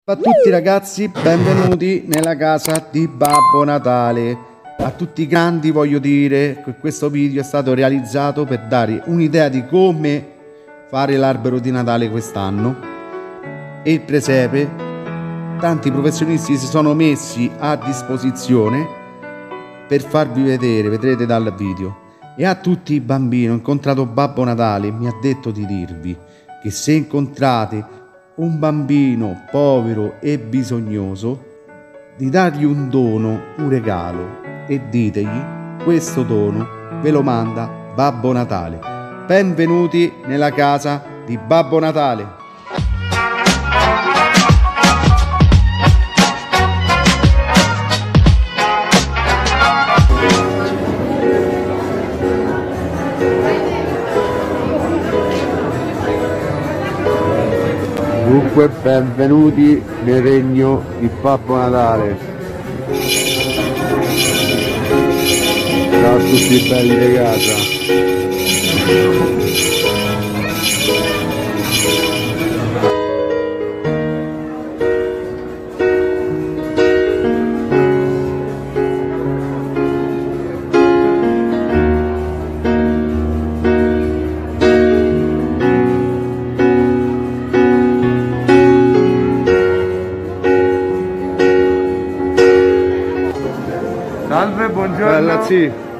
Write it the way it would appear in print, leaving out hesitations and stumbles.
Ciao a tutti ragazzi, benvenuti nella casa di Babbo Natale. A tutti i grandi voglio dire che questo video è stato realizzato per dare un'idea di come fare l'albero di Natale quest'anno e il presepe. Tanti professionisti si sono messi a disposizione per farvi vedere, vedrete dal video. E a tutti i bambini, ho incontrato Babbo Natale, mi ha detto di dirvi che se incontrate un bambino povero e bisognoso, di dargli un dono, un regalo, e ditegli: questo dono ve lo manda Babbo Natale. Benvenuti nella casa di Babbo Natale. Dunque, benvenuti nel regno di Babbo Natale. Ciao a tutti belli di casa. Salve, buongiorno. Bella, sì.